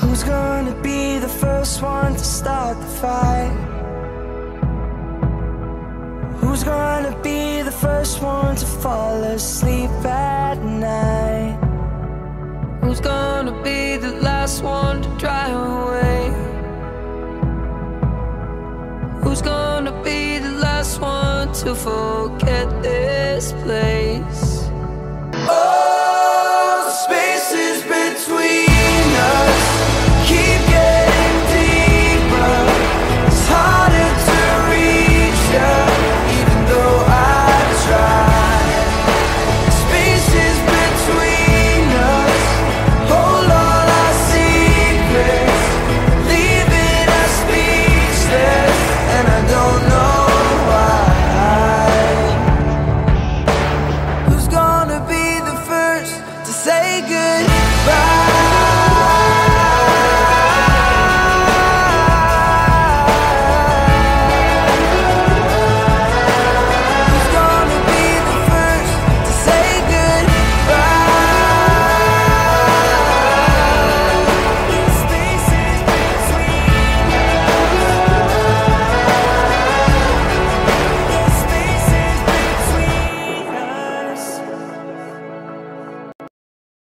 Who's gonna be the first one to start the fight? Who's gonna be the first one to fall asleep at night? Who's gonna be the last one to drive away? Who's gonna be the last one to forget this place?